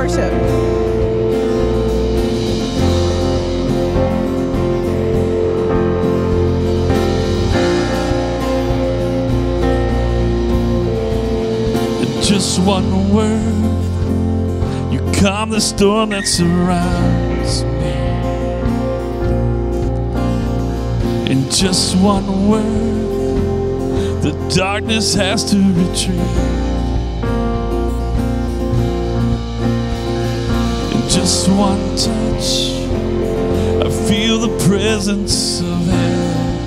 worship. Just one word, you calm the storm that surrounds me. In just one word, the darkness has to retreat. In just one touch, I feel the presence of heaven.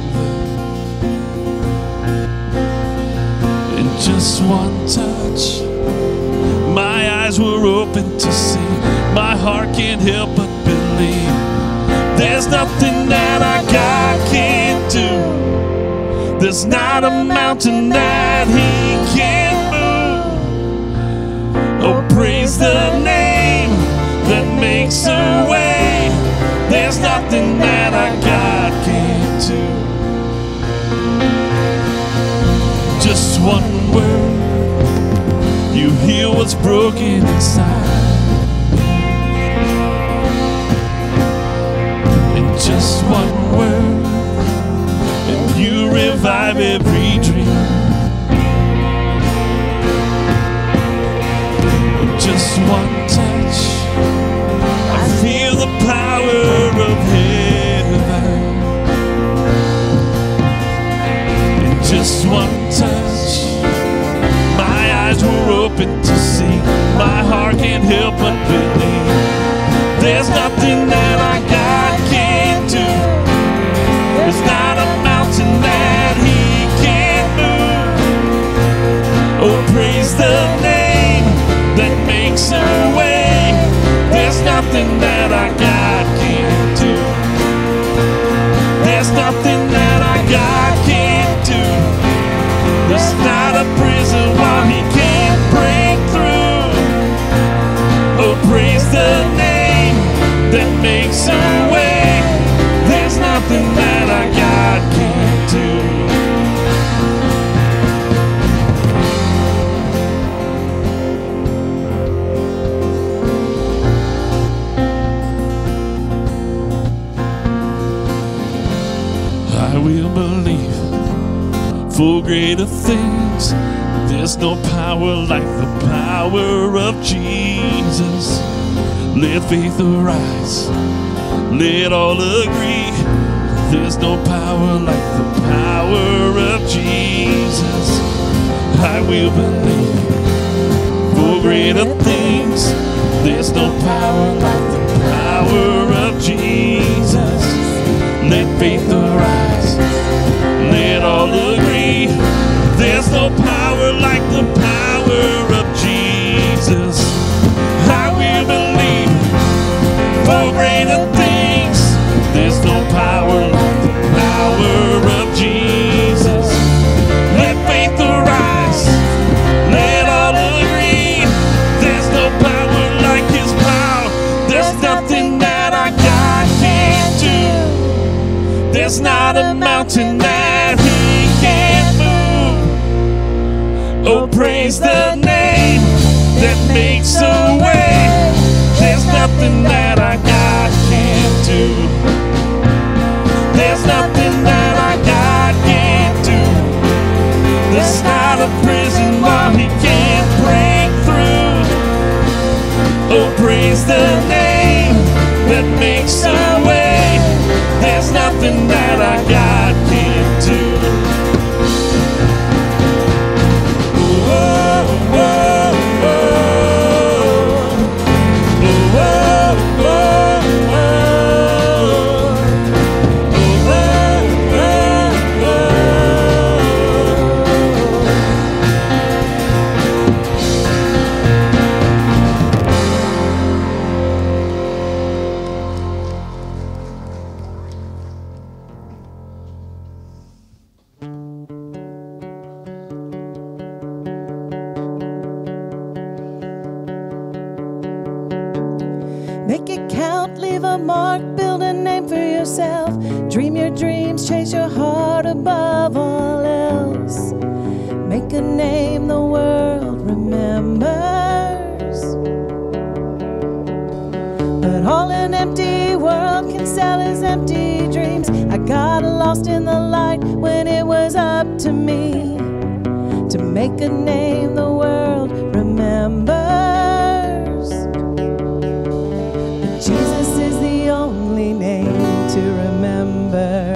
In just one touch, my eyes were open to see. My heart can't help but believe. There's nothing that our God can't do. There's not a mountain that He can't move. Oh, praise the name that makes a way. There's nothing that our God can't do. Just one word, you heal what's broken inside. In just one word, and you revive every dream. In just one touch, I feel the power of heaven. In just one touch, my eyes were open to see. My heart can't help but believe. There's nothing that our God can't do. There's not a mountain that He can't move. Oh, praise the name that makes a way. There's nothing that our God can't do. There's nothing that our God can't do. There's not a prison wall He can't break through. Oh, praise the name that makes a way. There's nothing that our God can't do. I will believe for greater things. There's no power like the power of Jesus. Let faith arise, let all agree. There's no power like the power of Jesus. I will believe for greater things. There's no power like the power of Jesus. Let faith arise, let all agree. There's no power like the power of Jesus. I will believe for greater things. There's no power like the power of Jesus. Let faith arise, let all agree. There's no power like His power. There's nothing that our God can't do. There's not a mountain that He can't move. Oh, praise the name that makes a way. There's nothing that our God can't do. There's nothing that our God can't do. There's not a prison wall He can't break through. Oh, praise the name that makes a way. There's nothing that our God can't do. Whoa, whoa, whoa. Whoa, whoa, whoa. Whoa, whoa, Make it count, leave a mark, build a name for yourself. Dream your dreams, chase your heart above all else. Make a name the world remembers. all an empty world can sell is empty dreams. I got lost in the light when it was up to me to make a name the world remembers. But Jesus is the only name to remember.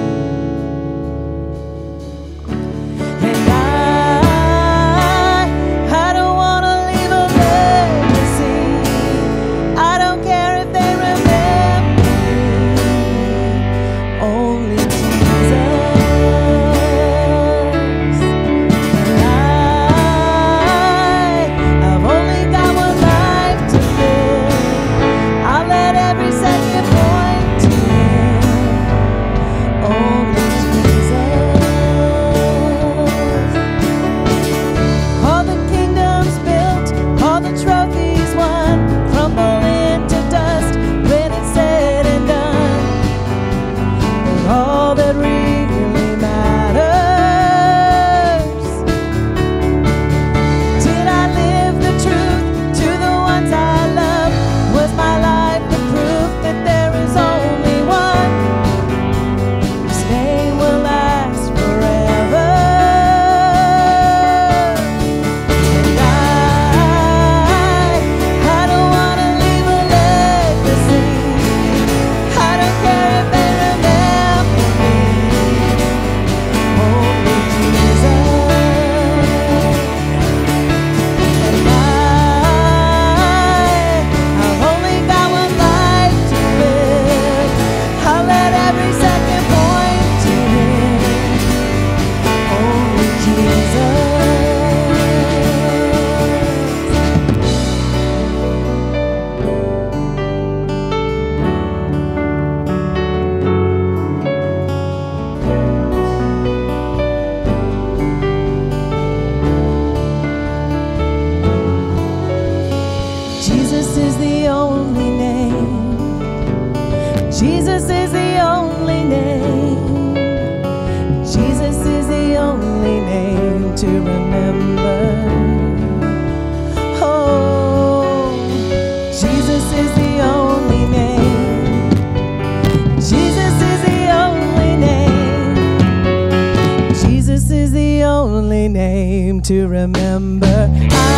To remember.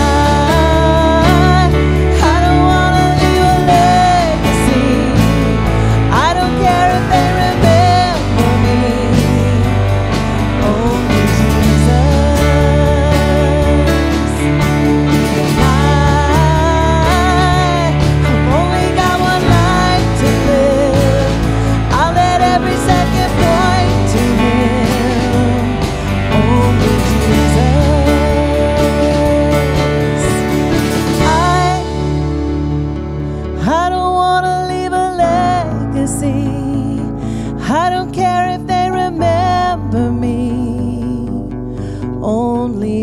I don't want to leave a legacy. I don't care if they remember me. Only Jesus. I've only got one life to live. I'll let every second point to Him. Only Jesus. I don't want to leave a legacy. I don't care if they remember me. Only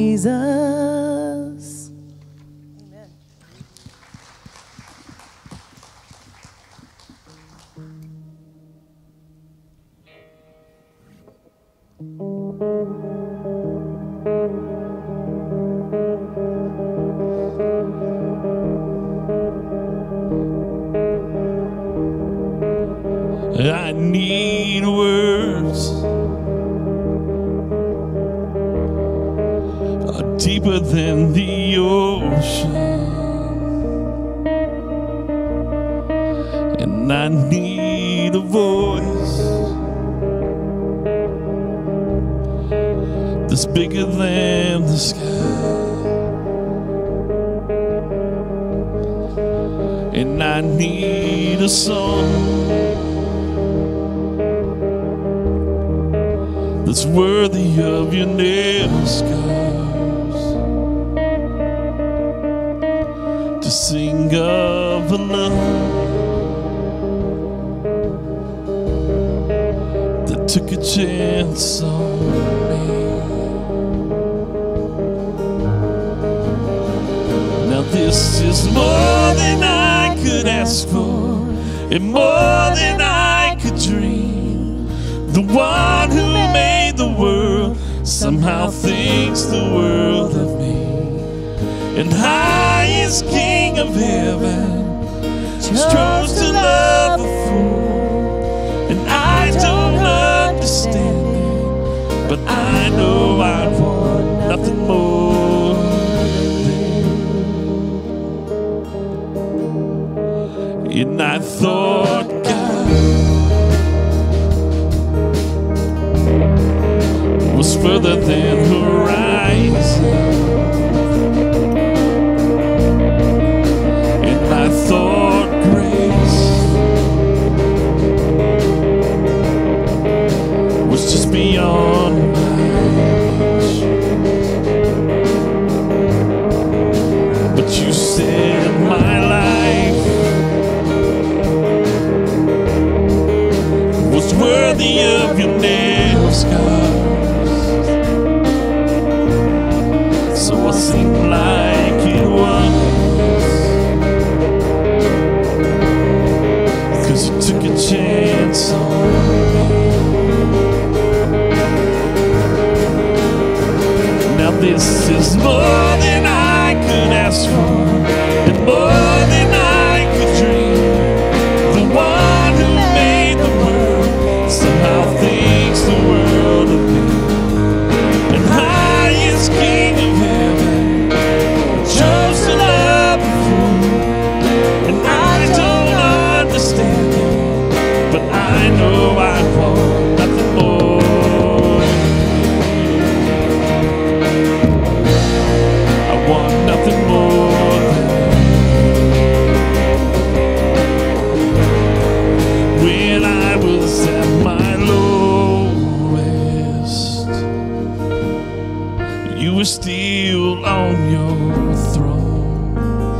Jesus. Amen. I need words deeper than the ocean, and I need a voice that's bigger than the sky, and I need a song that's worthy of your nail scars, to sing of the love that took a chance on me. Now this is more than I could ask for, and more than I could dream. The one who made the world somehow thinks the world of me, and highest King of heaven chose to love a fool, and I don't understand it, but I know I want nothing more than. And I thought God was further than horizon, and I thought grace was just beyond my reach. But you said my life was worthy of your nail scars. So it seemed like it was, 'cause you took a chance on me. Now this is more than I could ask for, and more than I could dream. The one who made the world somehow thinks the world of me. And highest King of heaven chose to love a fool, and I don't understand it, but I know I want nothing more. I want nothing more than. When I was at my lowest, you were still on your throne.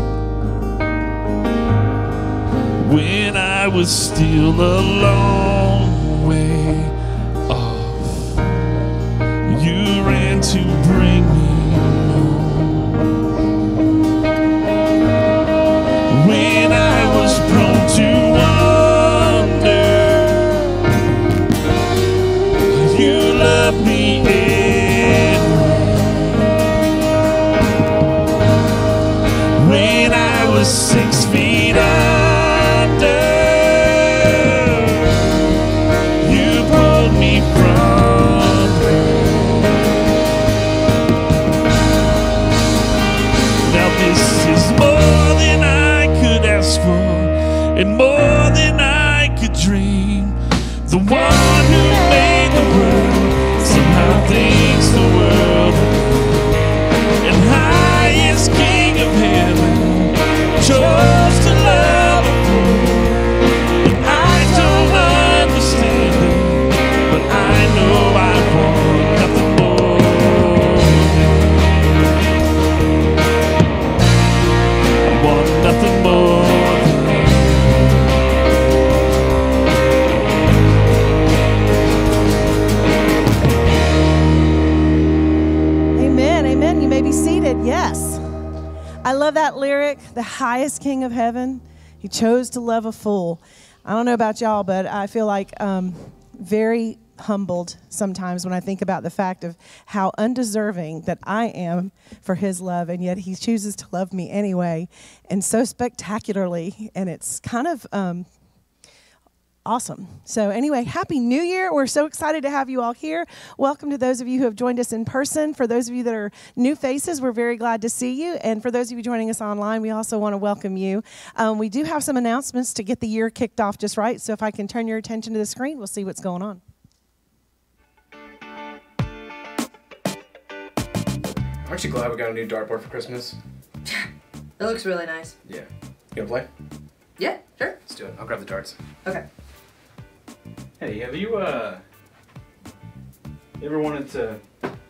When I was still a long way off, you ran to bring me home. When I was prone to wander, you loved me anyway. When I was 6 feet under, you pulled me from there. Now this is more than I could ask for, and more than I could dream. The one who made the world somehow thinks the world of me. And highest King of heaven chose to love a fool, and I don't understand it, but I know I want nothing more. I want nothing more. Amen, amen. You may be seated. Yes. I love that lyric, the highest King of heaven. He chose to love a fool. I don't know about y'all, but I feel like very humbled sometimes when I think about the fact of how undeserving that I am for his love, and yet he chooses to love me anyway, and so spectacularly, and it's kind of awesome. So anyway, Happy New Year. We're so excited to have you all here. Welcome to those of you who have joined us in person. For those of you that are new faces, we're very glad to see you. And for those of you joining us online, we also want to welcome you. We do have some announcements to get the year kicked off just right. So if I can turn your attention to the screen, we'll see what's going on. Aren't you glad we got a new dartboard for Christmas? It looks really nice. Yeah. You gonna play? Yeah, sure. Let's do it. I'll grab the darts. Okay. Hey, have you ever wanted to,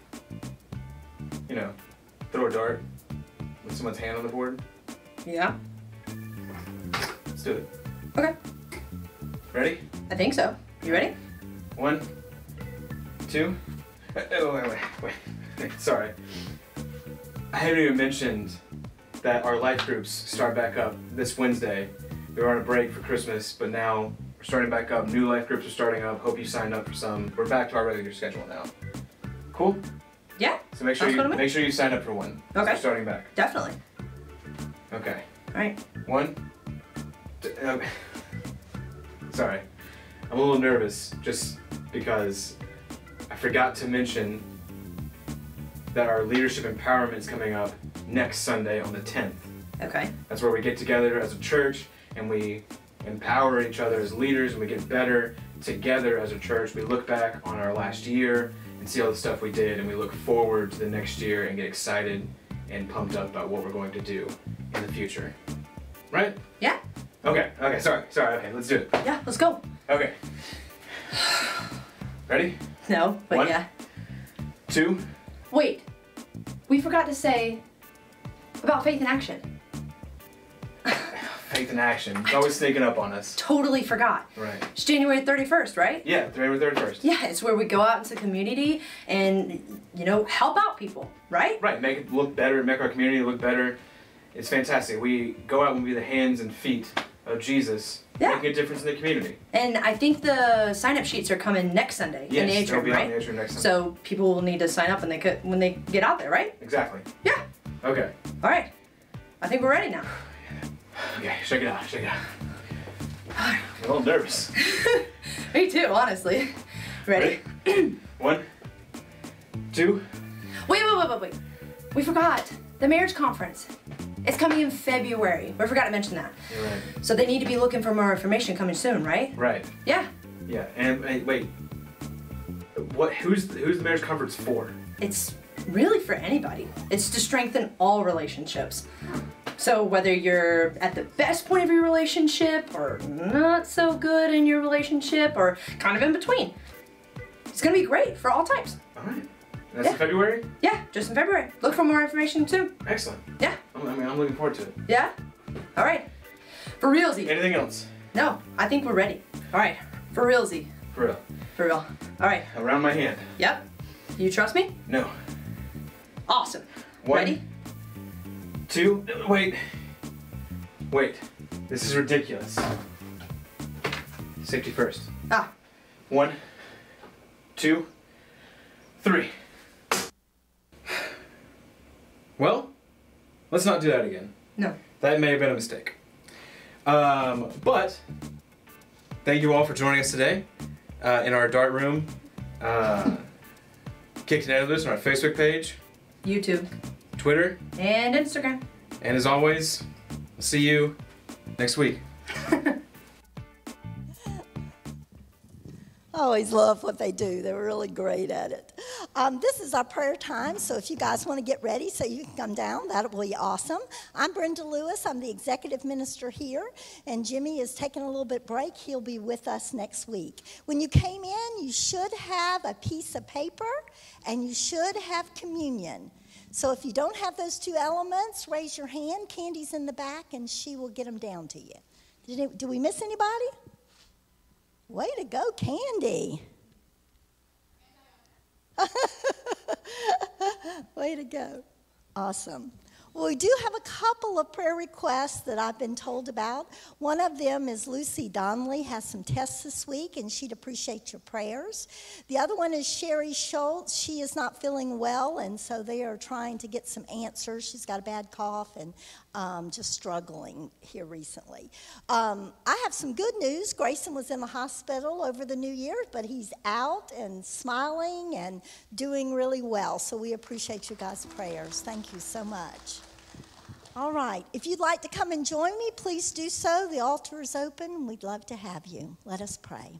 throw a dart with someone's hand on the board? Yeah. Let's do it. Okay. Ready? I think so. You ready? 1, 2. Oh, wait. Sorry. I haven't even mentioned that our life groups start back up this Wednesday. We were on a break for Christmas, but now we're starting back up. New life groups are starting up. Hope you signed up for some. We're back to our regular schedule now. Cool? Yeah. So make sure you sign up for one. Okay. We're starting back. Definitely. Okay. All right. 1, 2. Sorry. I'm a little nervous just because I forgot to mention that our leadership empowerment is coming up next Sunday on the 10th. Okay. That's where we get together as a church and we empower each other as leaders and we get better together as a church. We look back on our last year and see all the stuff we did, and we look forward to the next year and get excited and pumped up about what we're going to do in the future. Right? Yeah. Okay, sorry, okay, let's do it. Yeah, let's go. Okay. Ready? No, but 1, yeah. 2. Wait, we forgot to say about faith in action. Faith in action. It's always sneaking up on us. Totally forgot. Right. It's January 31st, right? Yeah, January 31st. Yeah, it's where we go out into the community and, help out people, right? Right, make it look better, make our community look better. It's fantastic. We go out and be the hands and feet of Jesus, making a difference in the community. And I think the sign-up sheets are coming next Sunday in the atrium, they'll be right? on the atrium next Sunday. So people will need to sign up when they get out there, right? Exactly. Yeah. Okay. All right. I think we're ready now. Okay, shake it out. I'm a little nervous. Me too, honestly. Ready? 1, 2. Wait. We forgot the marriage conference. It's coming in February. We forgot to mention that. You're right. So they need to be looking for more information coming soon, right? Right. Yeah. Yeah, and wait. Who's the marriage conference for? It's really for anybody. It's to strengthen all relationships. So whether you're at the best point of your relationship or not so good in your relationship or kind of in between, it's gonna be great for all types. All right. That's in February? Yeah, just in February. Look for more information too. Excellent. Yeah. I'm looking forward to it. Yeah? All right. For realsy. Anything else? No, I think we're ready. All right. For realsy. For real. For real. All right. Around my hand. Yep. You trust me? No. Awesome. 1, Ready? 2. Wait. This is ridiculous. Safety first. 1, 2, 3. Well, let's not do that again. No. That may have been a mistake. But thank you all for joining us today in our Dart Room. Kicked and Edited on our Facebook page, YouTube. Twitter, And Instagram. and as always, we'll see you next week. I always love what they do. They're really great at it. This is our prayer time, so if you guys want to get ready so you can come down, that will be awesome. I'm Brenda Lewis. I'm the executive minister here, and Jimmy is taking a little bit break. He'll be with us next week. When you came in, you should have a piece of paper, and you should have communion. So if you don't have those two elements, raise your hand. Candy's in the back, and she will get them down to you. Did we miss anybody? Way to go, Candy. Way to go. Awesome. Well, we do have a couple of prayer requests that I've been told about. One of them is Lucy Donnelly has some tests this week, and she'd appreciate your prayers. The other one is Sherry Schultz. She is not feeling well, and so they are trying to get some answers. She's got a bad cough and just struggling here recently. I have some good news. Grayson was in the hospital over the New Year, but he's out and smiling and doing really well. So we appreciate you guys' prayers. Thank you so much. All right. If you'd like to come and join me, please do so. The altar is open. We'd love to have you. Let us pray.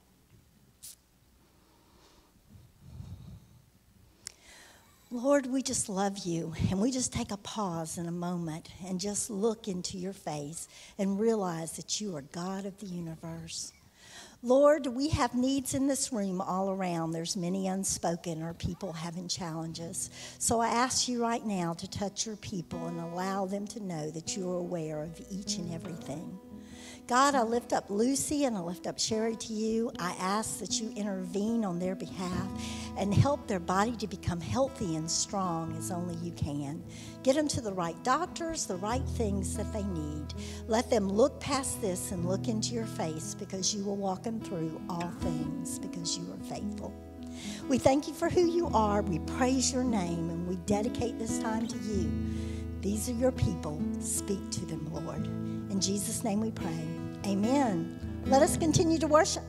Lord, we just love you, and we just take a pause in a moment and just look into your face and realize that you are God of the universe. Lord, we have needs in this room all around. There's many unspoken or people having challenges. So I ask you right now to touch your people and allow them to know that you are aware of each and everything. God, I lift up Lucy and I lift up Sherry to you. I ask that you intervene on their behalf and help their body to become healthy and strong as only you can. Get them to the right doctors, the right things that they need. Let them look past this and look into your face, because you will walk them through all things, because you are faithful. We thank you for who you are. We praise your name, and we dedicate this time to you. These are your people. Speak to them, Lord. In Jesus' name we pray. Amen. Let us continue to worship.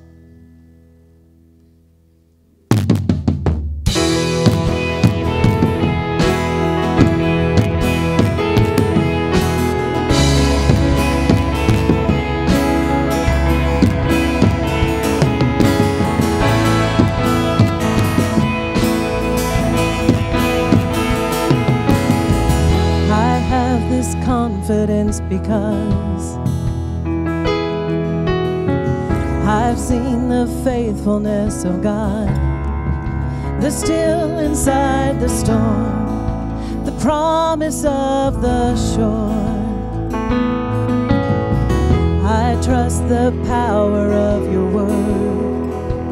Confidence because I've seen the faithfulness of God, the still inside the storm, the promise of the shore. I trust the power of your word,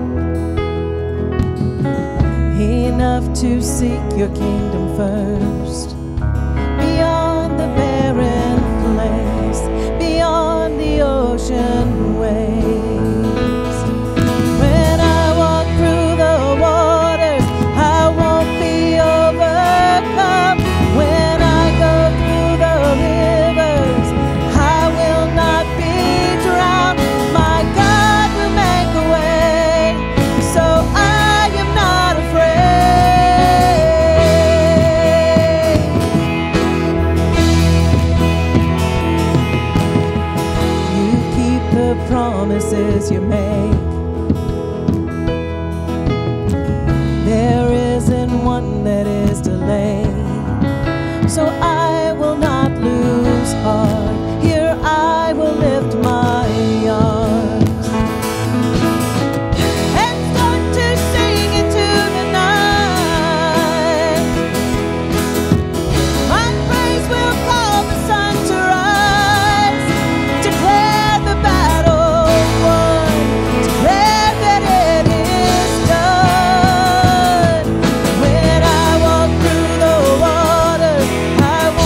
enough to seek your kingdom first. Beyond the barren place, beyond the ocean waves. When I walk through the waters, I won't be overcome. When I go through the rivers, I will not be drowned. My God will make a way, so I am not afraid. Promises you make, there isn't one that is delayed, so I will not lose heart. Here I will lift my arms and start to sing into the night. My praise will call the sun to rise, declare the battle. I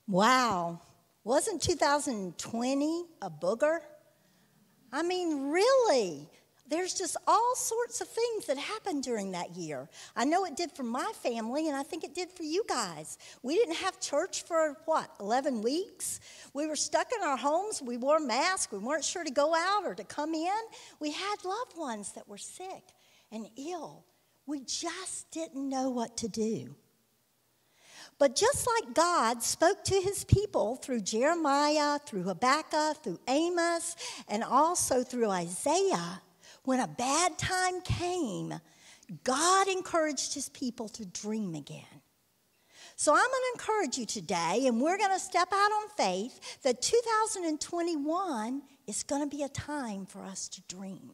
Wow. Wasn't 2020 a booger? I mean, really? There's just all sorts of things that happened during that year. I know it did for my family, and I think it did for you guys. We didn't have church for, 11 weeks? We were stuck in our homes. We wore masks. We weren't sure to go out or to come in. We had loved ones that were sick and ill. We just didn't know what to do. But just like God spoke to his people through Jeremiah, through Habakkuk, through Amos, and also through Isaiah, when a bad time came, God encouraged his people to dream again. So I'm going to encourage you today, and we're going to step out on faith, that 2021 is going to be a time for us to dream.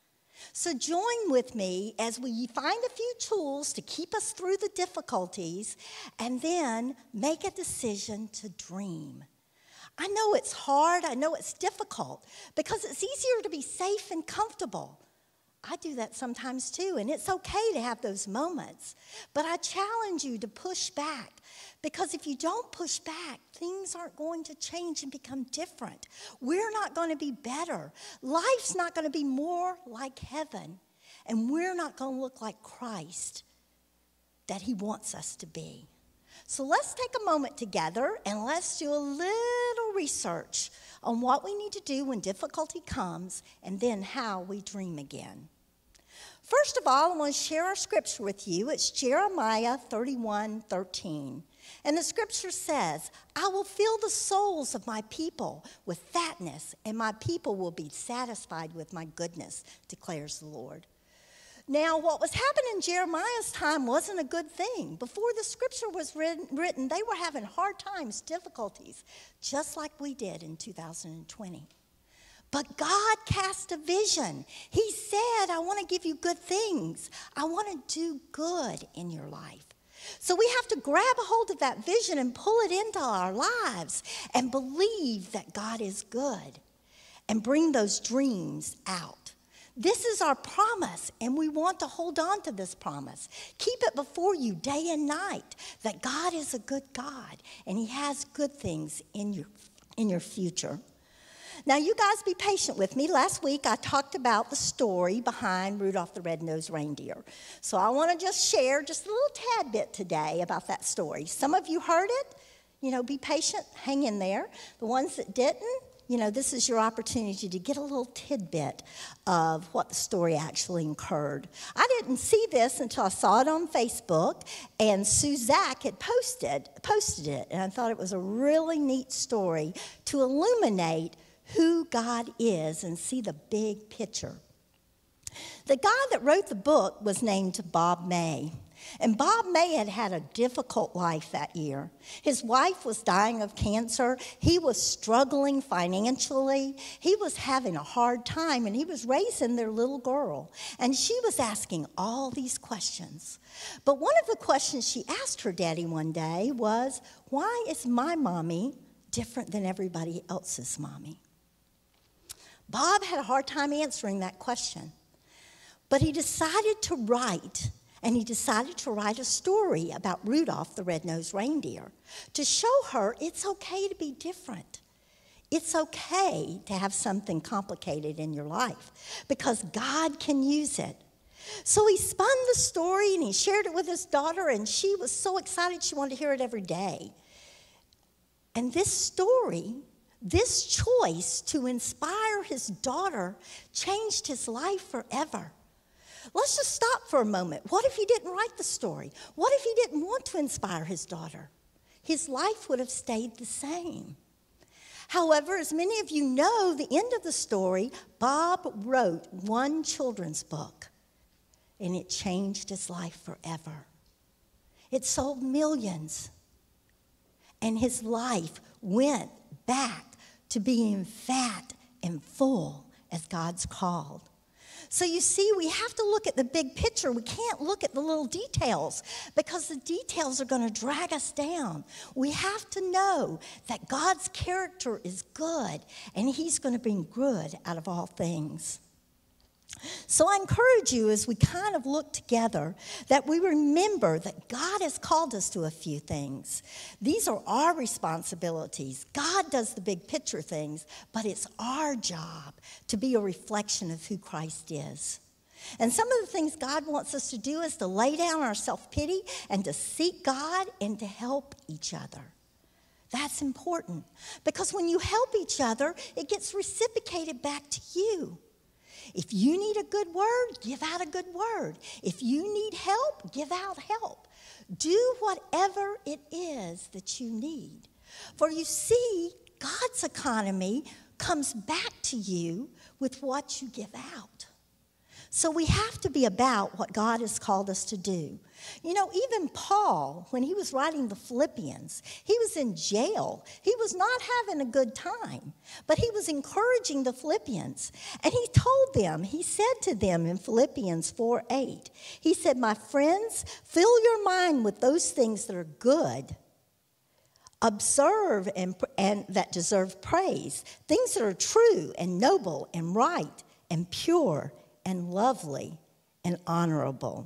So join with me as we find a few tools to keep us through the difficulties and then make a decision to dream. I know it's hard, I know it's difficult because it's easier to be safe and comfortable. I do that sometimes too, and it's okay to have those moments. But I challenge you to push back, because if you don't push back, things aren't going to change and become different. We're not going to be better. Life's not going to be more like heaven, and we're not going to look like Christ that he wants us to be. So let's take a moment together and let's do a little research on what we need to do when difficulty comes and then how we dream again. First of all, I want to share our scripture with you. It's Jeremiah 31:13. And the scripture says, I will fill the souls of my people with fatness, and my people will be satisfied with my goodness, declares the Lord. Now, what was happening in Jeremiah's time wasn't a good thing. Before the scripture was written, they were having hard times, difficulties, just like we did in 2020. But God cast a vision. He said, I want to give you good things. I want to do good in your life. So we have to grab a hold of that vision and pull it into our lives and believe that God is good and bring those dreams out. This is our promise, and we want to hold on to this promise. Keep it before you day and night that God is a good God, and he has good things in your future. Now, you guys be patient with me. Last week, I talked about the story behind Rudolph the Red-Nosed Reindeer. So I want to just share just a little tad bit today about that story. Some of you heard it. Be patient. Hang in there. The ones that didn't, this is your opportunity to get a little tidbit of what the story actually occurred. I didn't see this until I saw it on Facebook, and Suzak had posted it, and I thought it was a really neat story to illuminate who God is and see the big picture. The guy that wrote the book was named Bob May. And Bob May had had a difficult life that year. His wife was dying of cancer. He was struggling financially. He was having a hard time, and he was raising their little girl. And she was asking all these questions. But one of the questions she asked her daddy one day was, why is my mommy different than everybody else's mommy? Bob had a hard time answering that question. But he decided to write a story about Rudolph the Red-Nosed Reindeer to show her it's okay to be different. It's okay to have something complicated in your life because God can use it. So he spun the story and he shared it with his daughter, and she was so excited she wanted to hear it every day. And this story, this choice to inspire his daughter, changed his life forever. Let's just stop for a moment. What if he didn't write the story? What if he didn't want to inspire his daughter? His life would have stayed the same. However, as many of you know, the end of the story, Bob wrote one children's book, and it changed his life forever. It sold millions, and his life went back to being fat and full as God's called. So you see, we have to look at the big picture. We can't look at the little details because the details are going to drag us down. We have to know that God's character is good, and he's going to bring good out of all things. So I encourage you as we kind of look together that we remember that God has called us to a few things. These are our responsibilities. God does the big picture things, but it's our job to be a reflection of who Christ is. And some of the things God wants us to do is to lay down our self-pity and to seek God and to help each other. That's important because when you help each other, it gets reciprocated back to you. If you need a good word, give out a good word. If you need help, give out help. Do whatever it is that you need. For you see, God's economy comes back to you with what you give out. So we have to be about what God has called us to do. You know, even Paul, when he was writing the Philippians, he was in jail. He was not having a good time, but he was encouraging the Philippians. And he told them, he said to them in Philippians 4:8, he said, "My friends, fill your mind with those things that are good, observe and that deserve praise, things that are true and noble and right and pure and lovely and honorable."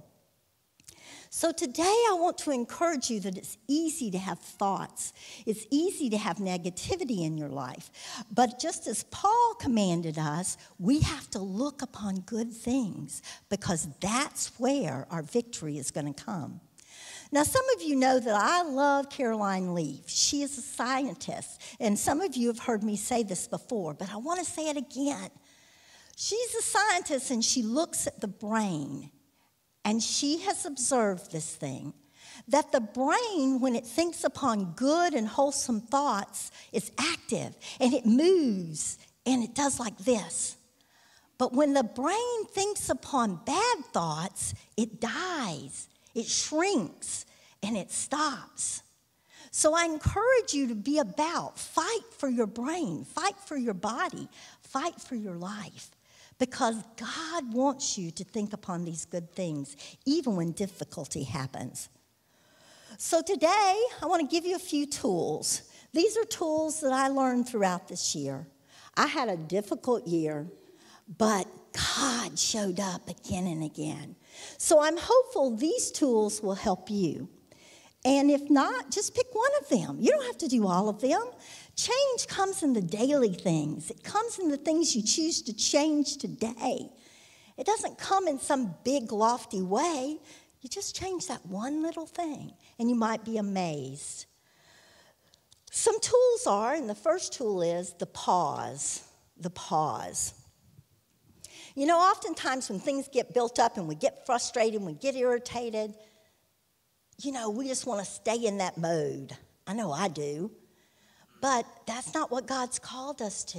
So today I want to encourage you that it's easy to have thoughts. It's easy to have negativity in your life. But just as Paul commanded us, we have to look upon good things because that's where our victory is going to come. Now, some of you know that I love Caroline Leaf. She is a scientist, and some of you have heard me say this before, but I want to say it again. She's a scientist, and she looks at the brain, and she has observed this thing, that the brain, when it thinks upon good and wholesome thoughts, is active, and it moves, and it does like this. But when the brain thinks upon bad thoughts, it dies, it shrinks, and it stops. So I encourage you to be about, fight for your brain, fight for your body, fight for your life. Because God wants you to think upon these good things, even when difficulty happens. So today, I want to give you a few tools. These are tools that I learned throughout this year. I had a difficult year, but God showed up again and again. So I'm hopeful these tools will help you. And if not, just pick one of them. You don't have to do all of them. Change comes in the daily things. It comes in the things you choose to change today. It doesn't come in some big, lofty way. You just change that one little thing, and you might be amazed. Some tools are, and the first tool is the pause. The pause. You know, oftentimes when things get built up and we get frustrated and we get irritated, you know, we just want to stay in that mode. I know I do. But that's not what God's called us to.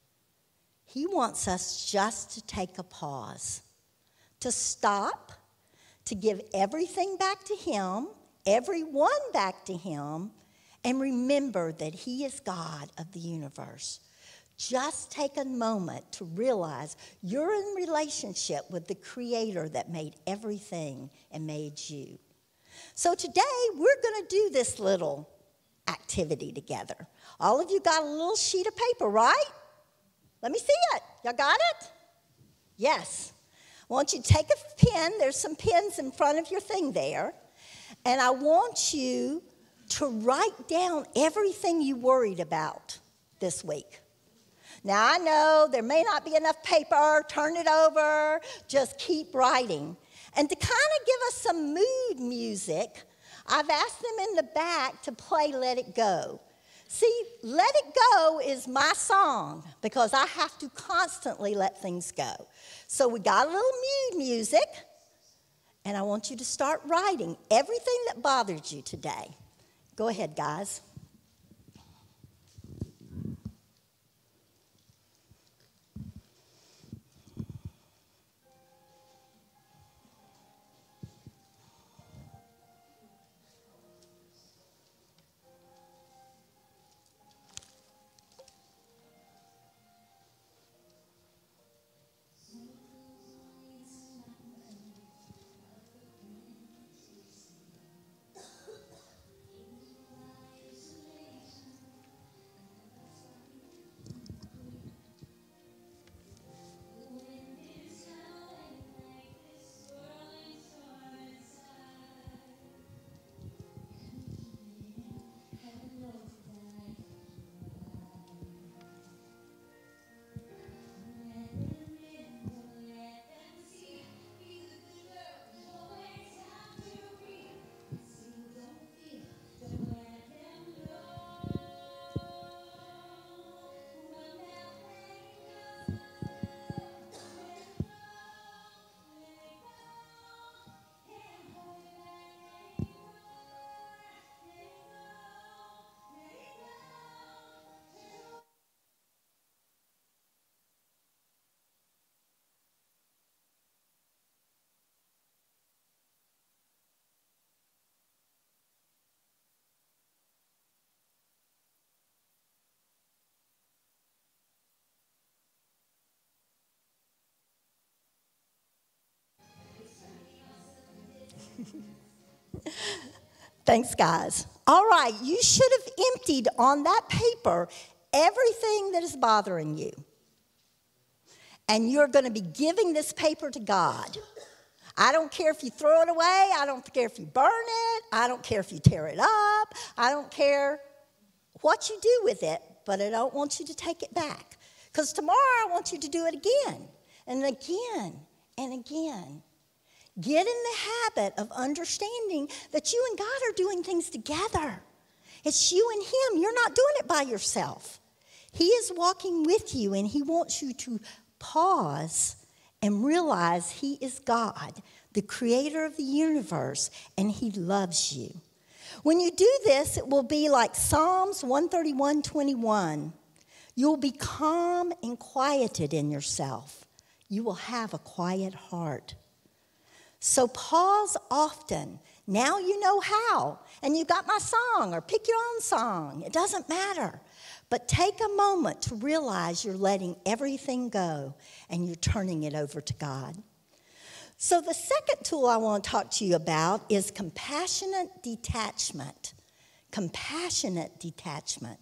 He wants us just to take a pause, to stop, to give everything back to Him, everyone back to Him, and remember that He is God of the universe. Just take a moment to realize you're in relationship with the Creator that made everything and made you. So today, we're going to do this little activity together. All of you got a little sheet of paper, right? Let me see it. Y'all got it? Yes. I want you to take a pen. There's some pens in front of your thing there. And I want you to write down everything you worried about this week. Now, I know there may not be enough paper. Turn it over. Just keep writing. And to kind of give us some mood music, I've asked them in the back to play Let It Go. See, Let It Go is my song because I have to constantly let things go. So we got a little mood music, and I want you to start writing everything that bothered you today. Go ahead, guys. Thanks, guys. All right, you should have emptied on that paper everything that is bothering you. And you're going to be giving this paper to God. I don't care if you throw it away. I don't care if you burn it. I don't care if you tear it up. I don't care what you do with it, but I don't want you to take it back. Because tomorrow I want you to do it again and again and again. Get in the habit of understanding that you and God are doing things together. It's you and Him. You're not doing it by yourself. He is walking with you, and He wants you to pause and realize He is God, the creator of the universe, and He loves you. When you do this, it will be like Psalms 131:21. You'll be calm and quieted in yourself. You will have a quiet heart. So pause often. Now you know how. And you got my song, or pick your own song. It doesn't matter. But take a moment to realize you're letting everything go and you're turning it over to God. So the second tool I want to talk to you about is compassionate detachment. Compassionate detachment.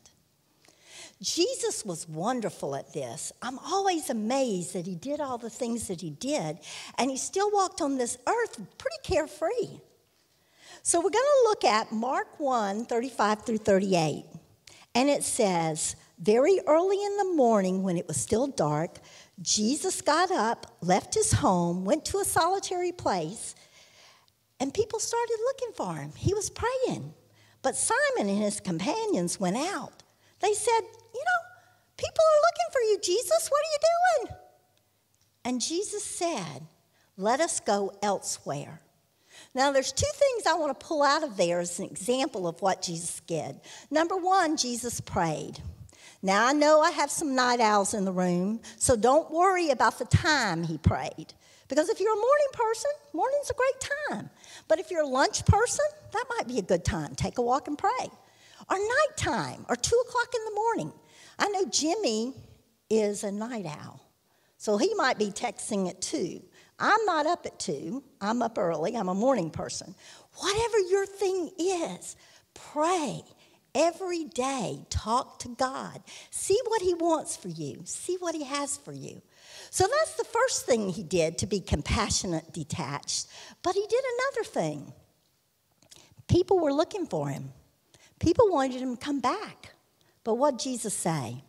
Jesus was wonderful at this. I'm always amazed that He did all the things that He did, and He still walked on this earth pretty carefree. So we're going to look at Mark 1:35-38. And it says, very early in the morning when it was still dark, Jesus got up, left His home, went to a solitary place, and people started looking for Him. He was praying. But Simon and his companions went out. They said, people are looking for you, Jesus. What are you doing? And Jesus said, let us go elsewhere. Now, there's two things I want to pull out of there as an example of what Jesus did. Number one, Jesus prayed. Now, I know I have some night owls in the room, so don't worry about the time He prayed. Because if you're a morning person, morning's a great time. But if you're a lunch person, that might be a good time. Take a walk and pray. Or nighttime, or 2 o'clock in the morning. I know Jimmy is a night owl, so he might be texting at 2. I'm not up at 2. I'm up early. I'm a morning person. Whatever your thing is, pray every day. Talk to God. See what He wants for you. See what He has for you. So that's the first thing He did, to be compassionate, detached. But He did another thing. People were looking for Him. People wanted Him to come back. But what did Jesus say?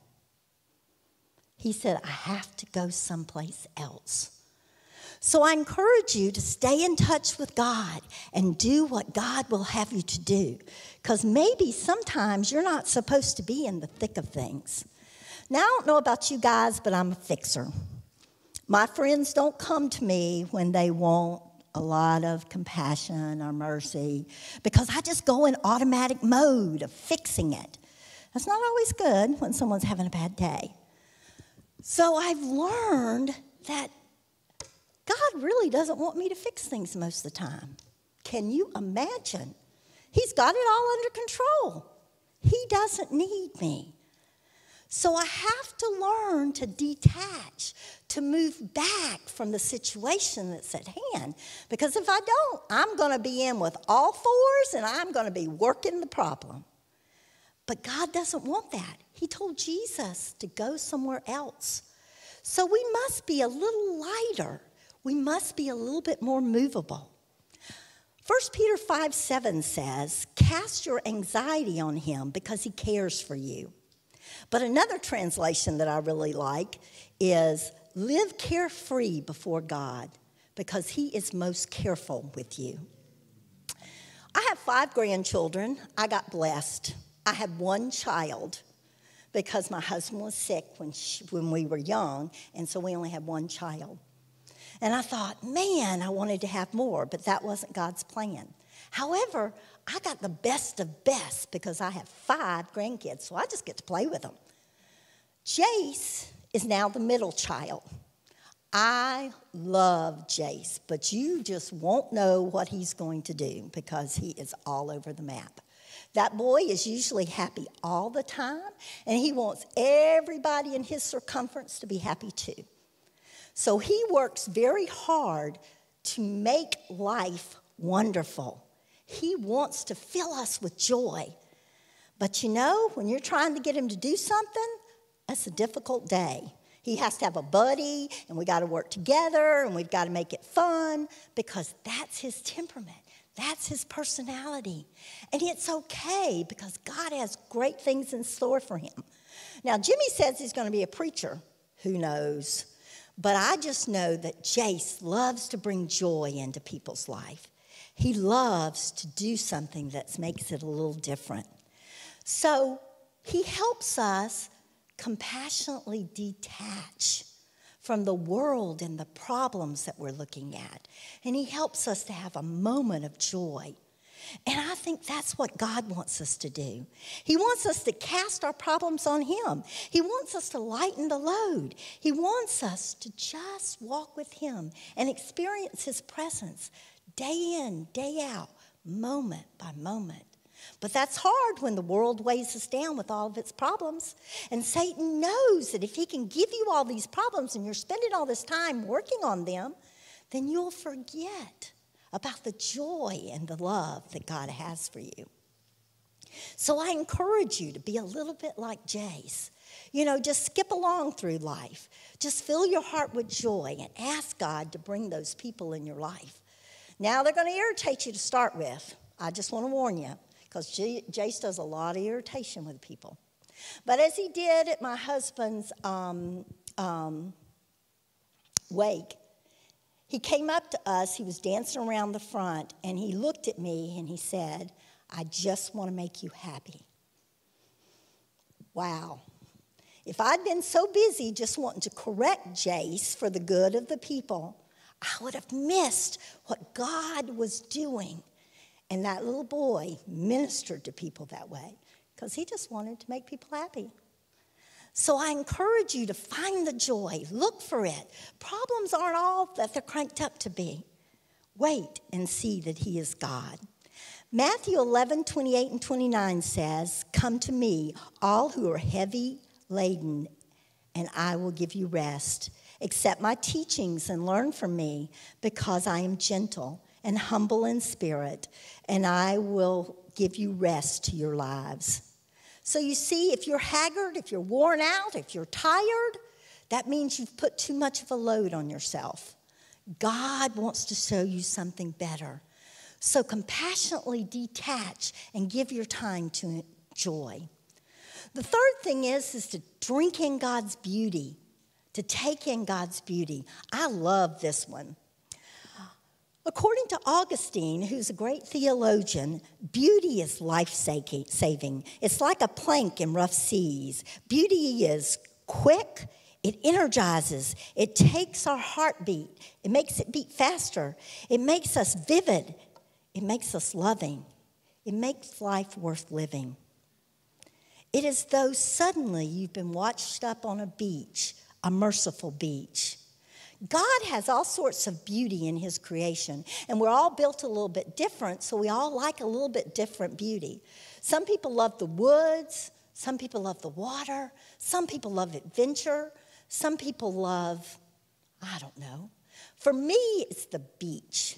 He said, I have to go someplace else. So I encourage you to stay in touch with God and do what God will have you to do. Because maybe sometimes you're not supposed to be in the thick of things. Now, I don't know about you guys, but I'm a fixer. My friends don't come to me when they want a lot of compassion or mercy, because I just go in automatic mode of fixing it. That's not always good when someone's having a bad day. So I've learned that God really doesn't want me to fix things most of the time. Can you imagine? He's got it all under control. He doesn't need me. So I have to learn to detach, to move back from the situation that's at hand. Because if I don't, I'm going to be in with all fours and I'm going to be working the problem. But God doesn't want that. He told Jesus to go somewhere else. So we must be a little lighter. We must be a little bit more movable. 1 Peter 5:7 says, cast your anxiety on Him because He cares for you. But another translation that I really like is, live carefree before God because He is most careful with you. I have 5 grandchildren. I got blessed. I had 1 child because my husband was sick when we were young, and so we only had 1 child. And I thought, man, I wanted to have more, but that wasn't God's plan. However, I got the best of best because I have 5 grandkids, so I just get to play with them. Jace is now the middle child. I love Jace, but you just won't know what he's going to do because he is all over the map. That boy is usually happy all the time, and he wants everybody in his circumference to be happy too. So he works very hard to make life wonderful. He wants to fill us with joy. But you know, when you're trying to get him to do something, that's a difficult day. He has to have a buddy, and we got to work together, and we've got to make it fun, because that's his temperament. That's his personality. And it's okay, because God has great things in store for him. Now, Jimmy says he's going to be a preacher. Who knows? But I just know that Jace loves to bring joy into people's life. He loves to do something that makes it a little different. So he helps us compassionately detach from the world and the problems that we're looking at. And he helps us to have a moment of joy. And I think that's what God wants us to do. He wants us to cast our problems on him. He wants us to lighten the load. He wants us to just walk with him and experience his presence day in, day out, moment by moment. But that's hard when the world weighs us down with all of its problems. And Satan knows that if he can give you all these problems and you're spending all this time working on them, then you'll forget about the joy and the love that God has for you. So I encourage you to be a little bit like Jace. You know, just skip along through life. Just fill your heart with joy and ask God to bring those people in your life. Now they're going to irritate you to start with. I just want to warn you, because Jace does a lot of irritation with people. But as he did at my husband's wake, he came up to us, he was dancing around the front, and he looked at me and he said, "I just want to make you happy." Wow. If I'd been so busy just wanting to correct Jace for the good of the people, I would have missed what God was doing. And that little boy ministered to people that way because he just wanted to make people happy. So I encourage you to find the joy. Look for it. Problems aren't all that they're cranked up to be. Wait and see that he is God. Matthew 11:28 and 29 says, "Come to me, all who are heavy laden, and I will give you rest. Accept my teachings and learn from me, because I am gentle and humble in spirit, and I will give you rest to your lives." So you see, if you're haggard, if you're worn out, if you're tired, that means you've put too much of a load on yourself. God wants to show you something better. So compassionately detach and give your time to joy. The third thing is to drink in God's beauty, to take in God's beauty. I love this one. According to Augustine, who's a great theologian, beauty is life-saving. It's like a plank in rough seas. Beauty is quick. It energizes. It takes our heartbeat. It makes it beat faster. It makes us vivid. It makes us loving. It makes life worth living. It is though suddenly you've been washed up on a beach, a merciful beach. God has all sorts of beauty in his creation, and we're all built a little bit different, so we all like a little bit different beauty. Some people love the woods, some people love the water, some people love adventure, some people love, I don't know. For me, it's the beach.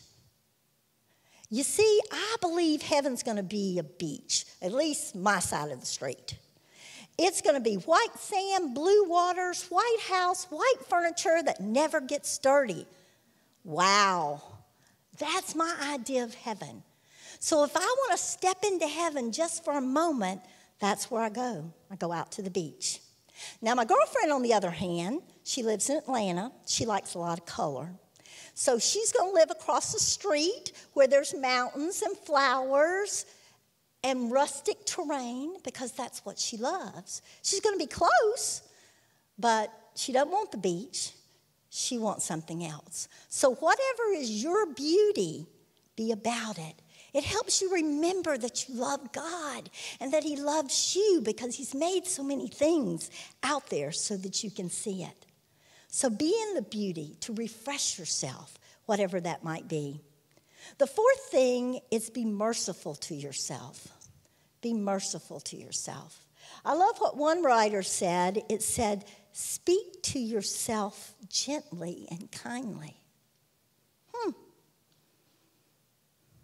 You see, I believe heaven's going to be a beach, at least my side of the street. It's going to be white sand, blue waters, white house, white furniture that never gets dirty. Wow, that's my idea of heaven. So if I want to step into heaven just for a moment, that's where I go. I go out to the beach. Now, my girlfriend, on the other hand, she lives in Atlanta. She likes a lot of color. So she's going to live across the street where there's mountains and flowers and rustic terrain, because that's what she loves. She's going to be close, but she doesn't want the beach. She wants something else. So whatever is your beauty, be about it. It helps you remember that you love God and that he loves you, because he's made so many things out there so that you can see it. So be in the beauty to refresh yourself, whatever that might be. The fourth thing is be merciful to yourself. Be merciful to yourself. I love what one writer said. It said, "Speak to yourself gently and kindly."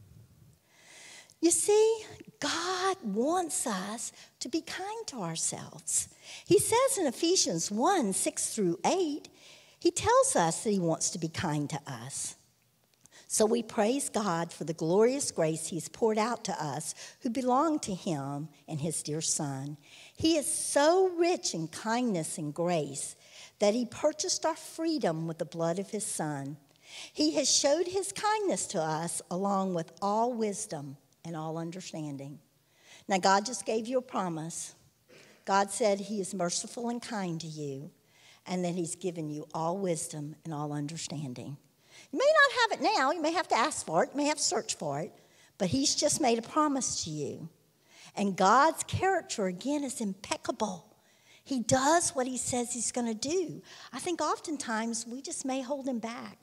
wants us to be kind to ourselves. He says in Ephesians 1, 6 through 8, he tells us that he wants to be kind to us. So we praise God for the glorious grace he's poured out to us who belong to him and his dear Son. He is so rich in kindness and grace that he purchased our freedom with the blood of his Son. He has showed his kindness to us along with all wisdom and all understanding. Now, God just gave you a promise. God said he is merciful and kind to you, and that he's given you all wisdom and all understanding. You may not have it now. You may have to ask for it. You may have to search for it. But he's just made a promise to you. And God's character, again, is impeccable. He does what he says he's going to do. I think oftentimes we just may hold him back.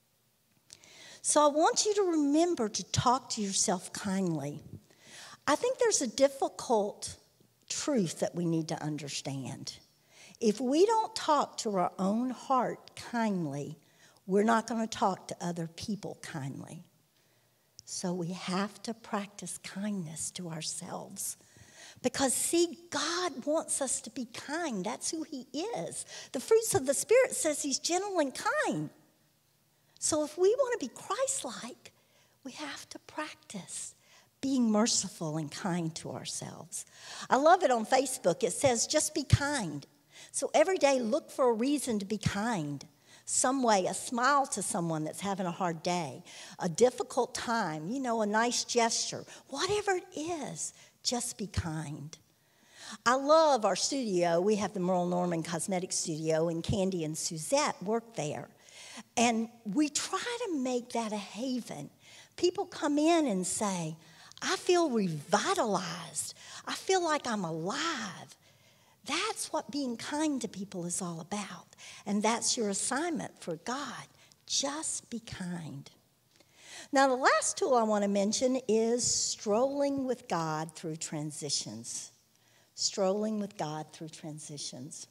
So I want you to remember to talk to yourself kindly. I think there's a difficult truth that we need to understand. If we don't talk to our own heart kindly, we're not going to talk to other people kindly. So we have to practice kindness to ourselves. Because, see, God wants us to be kind. That's who he is. The fruits of the Spirit says he's gentle and kind. So if we want to be Christ-like, we have to practice being merciful and kind to ourselves. I love it on Facebook. It says, just be kind. So every day, look for a reason to be kind. Some way, a smile to someone that's having a hard day, a difficult time, a nice gesture, whatever it is, just be kind. I love our studio. We have the Merle Norman Cosmetic Studio, and Candy and Suzette work there. And we try to make that a haven. People come in and say, I feel revitalized. I feel like I'm alive. That's what being kind to people is all about. And that's your assignment for God. Just be kind. Now, the last tool I want to mention is strolling with God through transitions. Strolling with God through transitions.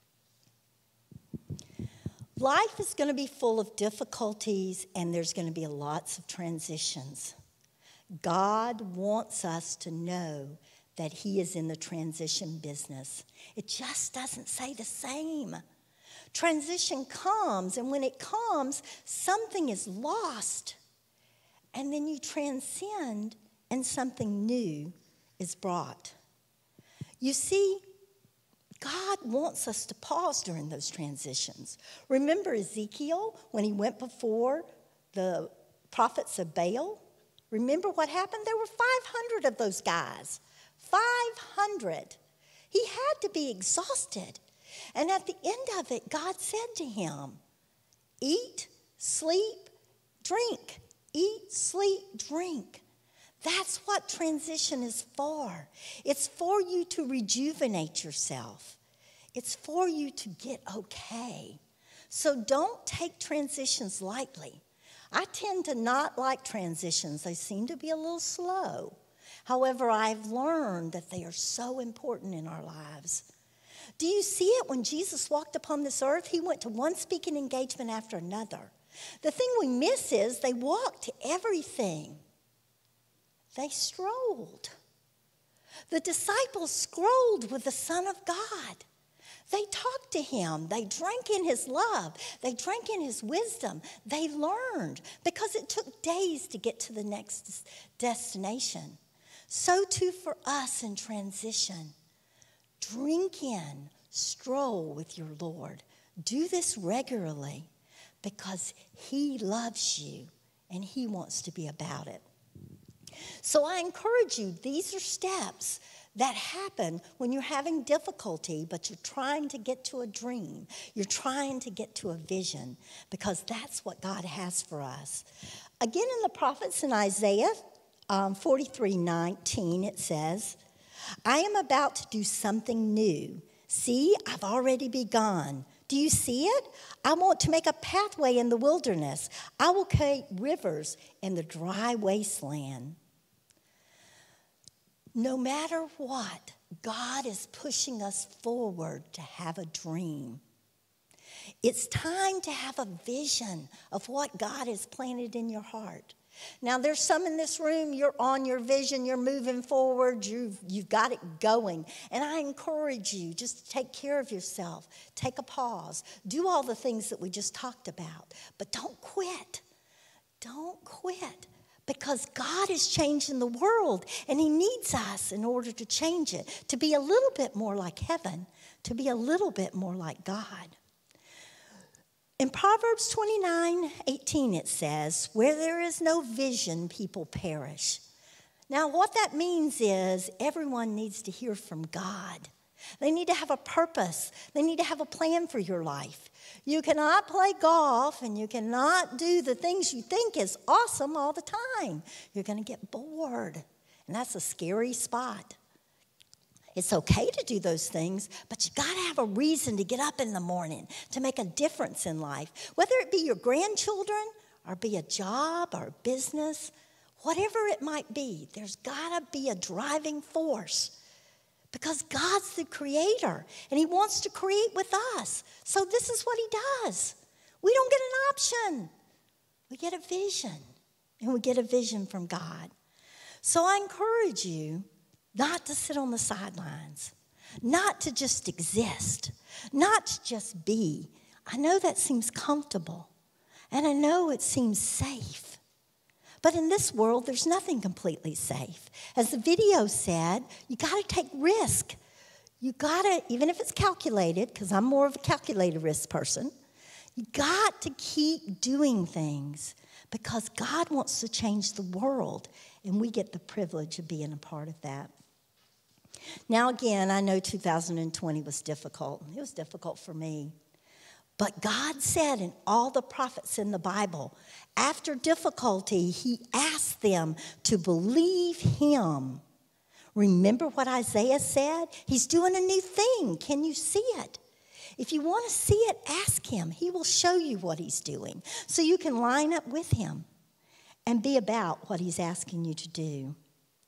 Life is going to be full of difficulties, and there's going to be lots of transitions. God wants us to know that he is in the transition business. It just doesn't say the same. Transition comes, and when it comes, something is lost. And then you transcend, and something new is brought. You see, God wants us to pause during those transitions. Remember Ezekiel when he went before the prophets of Baal? Remember what happened? There were 500 of those guys. 500. He had to be exhausted. And at the end of it, God said to him, eat, sleep, drink. Eat, sleep, drink. That's what transition is for. It's for you to rejuvenate yourself. It's for you to get okay. So don't take transitions lightly. I tend to not like transitions. They seem to be a little slow. However, I've learned that they are so important in our lives. Do you see it? When Jesus walked upon this earth, he went to one speaking engagement after another. The thing we miss is they walked to everything. They strolled. The disciples scrolled with the Son of God. They talked to him. They drank in his love. They drank in his wisdom. They learned because it took days to get to the next destination. So too for us in transition. Drink in, stroll with your Lord. Do this regularly because he loves you and he wants to be about it. So I encourage you, these are steps that happen when you're having difficulty, but you're trying to get to a dream. You're trying to get to a vision because that's what God has for us. Again, in the prophets in Isaiah 43:19, it says, I am about to do something new. See, I've already begun. Do you see it? I want to make a pathway in the wilderness. I will create rivers in the dry wasteland. No matter what, God is pushing us forward to have a dream. It's time to have a vision of what God has planted in your heart. Now, there's some in this room, you're on your vision, you're moving forward, you've got it going. And I encourage you just to take care of yourself. Take a pause. Do all the things that we just talked about. But don't quit. Don't quit. Because God is changing the world, and he needs us in order to change it, to be a little bit more like heaven, to be a little bit more like God. In Proverbs 29:18, it says, where there is no vision, people perish. Now, what that means is everyone needs to hear from God. They need to have a purpose. They need to have a plan for your life. You cannot play golf and you cannot do the things you think is awesome all the time. You're going to get bored, and that's a scary spot. It's okay to do those things, but you got to have a reason to get up in the morning to make a difference in life. Whether it be your grandchildren or be a job or a business, whatever it might be, there's got to be a driving force. Because God's the creator, and he wants to create with us. So this is what he does. We don't get an option. We get a vision, and we get a vision from God. So I encourage you not to sit on the sidelines, not to just exist, not to just be. I know that seems comfortable, and I know it seems safe. But in this world, there's nothing completely safe. As the video said, you got to take risk. You got to, even if it's calculated, because I'm more of a calculated risk person, you got to keep doing things because God wants to change the world, and we get the privilege of being a part of that. Now, again, I know 2020 was difficult. It was difficult for me. But God said in all the prophets in the Bible, after difficulty, he asked them to believe him. Remember what Isaiah said? He's doing a new thing. Can you see it? If you want to see it, ask him. He will show you what he's doing so you can line up with him and be about what he's asking you to do.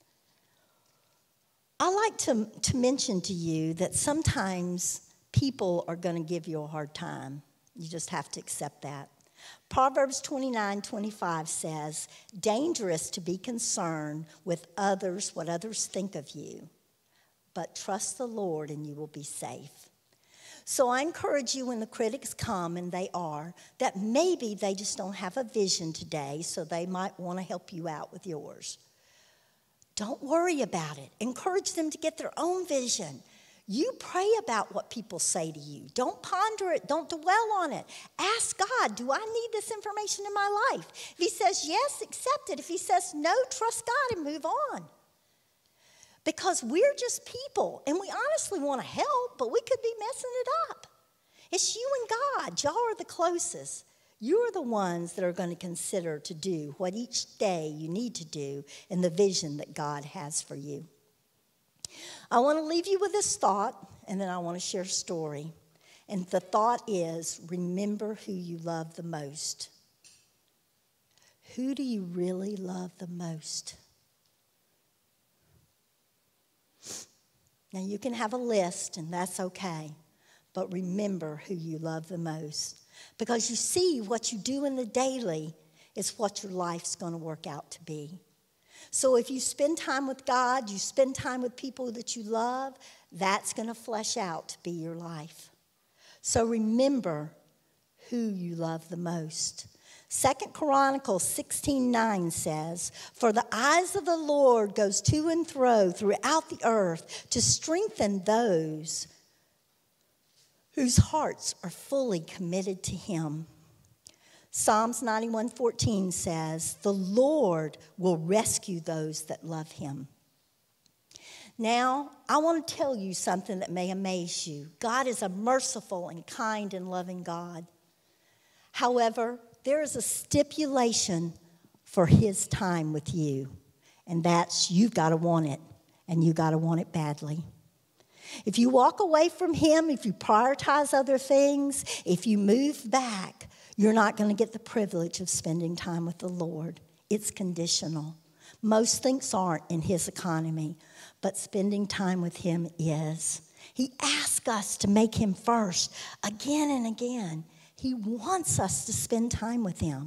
I like to mention to you that sometimes people are going to give you a hard time. You just have to accept that. Proverbs 29:25 says, dangerous to be concerned with others, what others think of you, but trust the Lord and you will be safe. So I encourage you when the critics come, and they are, that maybe they just don't have a vision today, so they might want to help you out with yours. Don't worry about it. Encourage them to get their own vision. You pray about what people say to you. Don't ponder it. Don't dwell on it. Ask God, do I need this information in my life? If he says yes, accept it. If he says no, trust God and move on. Because we're just people, and we honestly want to help, but we could be messing it up. It's you and God. Y'all are the closest. You're the ones that are going to consider to do what each day you need to do in the vision that God has for you. I want to leave you with this thought, and then I want to share a story. And the thought is, remember who you love the most. Who do you really love the most? Now, you can have a list, and that's okay. But remember who you love the most. Because you see, what you do in the daily is what your life's going to work out to be. So if you spend time with God, you spend time with people that you love, that's going to flesh out to be your life. So remember who you love the most. 2 Chronicles 16:9 says, for the eyes of the Lord goes to and fro throughout the earth to strengthen those whose hearts are fully committed to him. Psalms 91:14 says, the Lord will rescue those that love him. Now, I want to tell you something that may amaze you. God is a merciful and kind and loving God. However, there is a stipulation for his time with you, and that's you've got to want it, and you got to want it badly. If you walk away from him, if you prioritize other things, if you move back, you're not going to get the privilege of spending time with the Lord. It's conditional. Most things aren't in his economy, but spending time with him is. He asks us to make him first again and again. He wants us to spend time with him.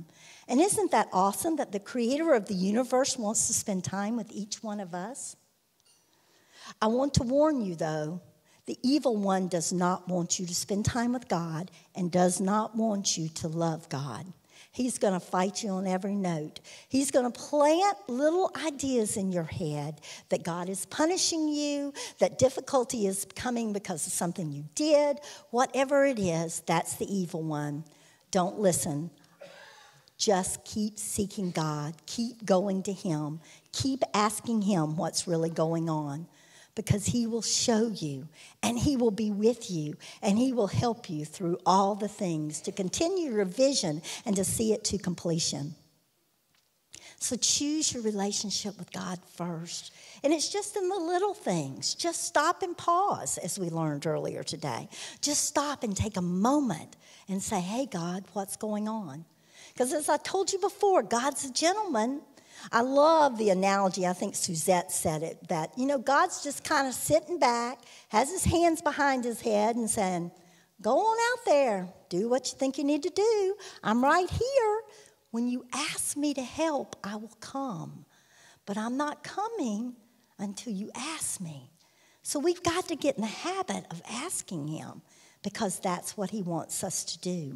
And isn't that awesome that the creator of the universe wants to spend time with each one of us? I want to warn you, though, the evil one does not want you to spend time with God and does not want you to love God. He's going to fight you on every note. He's going to plant little ideas in your head that God is punishing you, that difficulty is coming because of something you did. Whatever it is, that's the evil one. Don't listen. Just keep seeking God. Keep going to Him. Keep asking Him what's really going on, because He will show you, and He will be with you, and He will help you through all the things to continue your vision and to see it to completion. So choose your relationship with God first. And it's just in the little things. Just stop and pause, as we learned earlier today. Just stop and take a moment and say, hey, God, what's going on? Because as I told you before, God's a gentleman. I love the analogy, I think Suzette said it, that, God's just kind of sitting back, has his hands behind his head and saying, go on out there, do what you think you need to do. I'm right here. When you ask me to help, I will come. But I'm not coming until you ask me. So we've got to get in the habit of asking him, because that's what he wants us to do.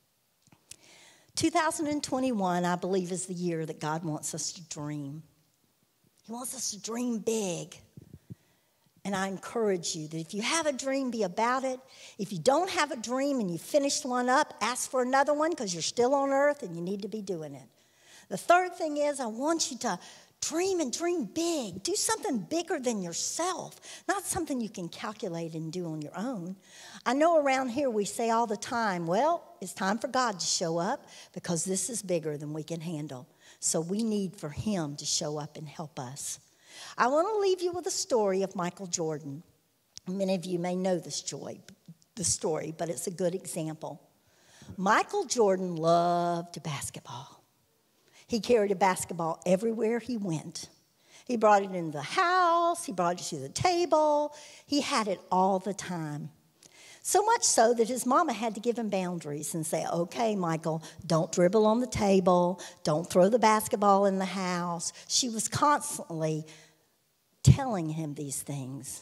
2021, I believe, is the year that God wants us to dream. He wants us to dream big. And I encourage you that if you have a dream, be about it. If you don't have a dream and you finished one up, ask for another one, because you're still on earth and you need to be doing it. The third thing is, I want you to dream and dream big. Do something bigger than yourself, not something you can calculate and do on your own. I know around here we say all the time, well, it's time for God to show up, because this is bigger than we can handle. So we need for him to show up and help us. I want to leave you with a story of Michael Jordan. Many of you may know the story, but it's a good example. Michael Jordan loved basketball. He carried a basketball everywhere he went. He brought it into the house. He brought it to the table. He had it all the time. So much so that his mama had to give him boundaries and say, okay, Michael, don't dribble on the table. Don't throw the basketball in the house. She was constantly telling him these things.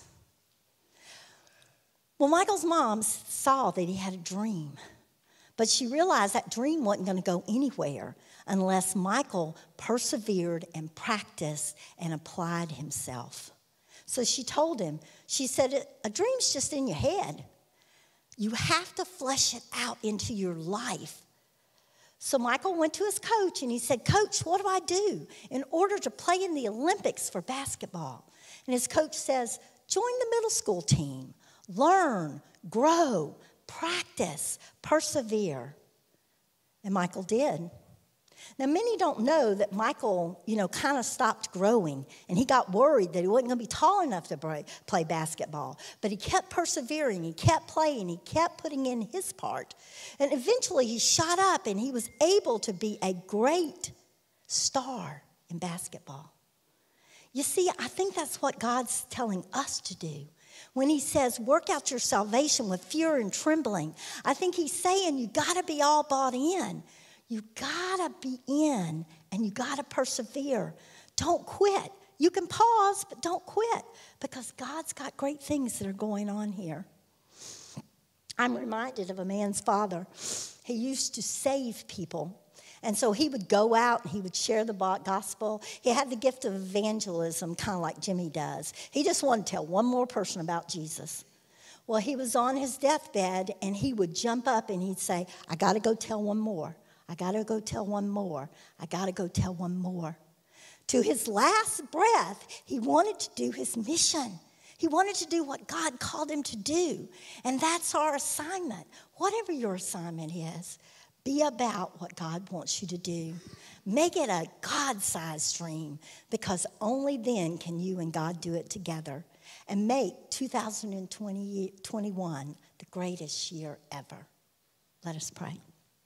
Well, Michael's mom saw that he had a dream, but she realized that dream wasn't going to go anywhere unless Michael persevered and practiced and applied himself. So she told him, she said, a dream's just in your head. You have to flesh it out into your life. So Michael went to his coach and he said, Coach, what do I do in order to play in the Olympics for basketball? And his coach says, join the middle school team. Learn, grow, practice, persevere. And Michael did. Now, many don't know that Michael, kind of stopped growing, and he got worried that he wasn't going to be tall enough to play basketball. But he kept persevering, he kept playing, he kept putting in his part. And eventually he shot up, and he was able to be a great star in basketball. You see, I think that's what God's telling us to do. When he says, work out your salvation with fear and trembling, I think he's saying you got to be all bought in. You gotta be in, and you gotta persevere. Don't quit. You can pause, but don't quit, because God's got great things that are going on here. I'm reminded of a man's father. He used to save people, and so he would go out and he would share the gospel. He had the gift of evangelism, kind of like Jimmy does. He just wanted to tell one more person about Jesus. Well, he was on his deathbed, and he would jump up and he'd say, I gotta go tell one more. I got to go tell one more. I got to go tell one more. To his last breath, he wanted to do his mission. He wanted to do what God called him to do. And that's our assignment. Whatever your assignment is, be about what God wants you to do. Make it a God-sized dream, because only then can you and God do it together. And make 2021 the greatest year ever. Let us pray.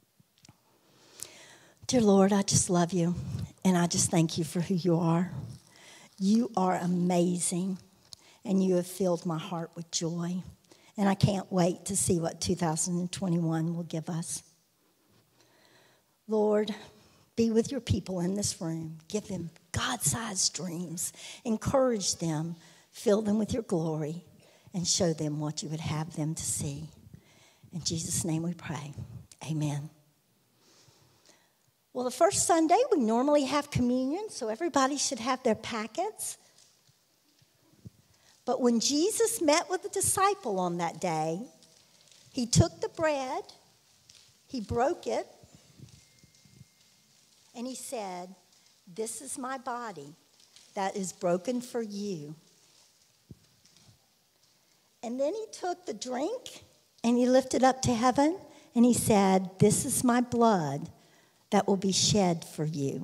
Dear Lord, I just love you, and I just thank you for who you are. You are amazing, and you have filled my heart with joy, and I can't wait to see what 2021 will give us. Lord, Be with your people in this room. Give them God-sized dreams. Encourage them. Fill them with your glory. And show them what you would have them to see. In Jesus' name we pray. Amen. Well, the first Sunday, we normally have communion, so everybody should have their packets. But when Jesus met with the disciple on that day, he took the bread, he broke it, and he said, "This is my body that is broken for you." And then he took the drink and he lifted up to heaven and he said, "This is my blood that will be shed for you."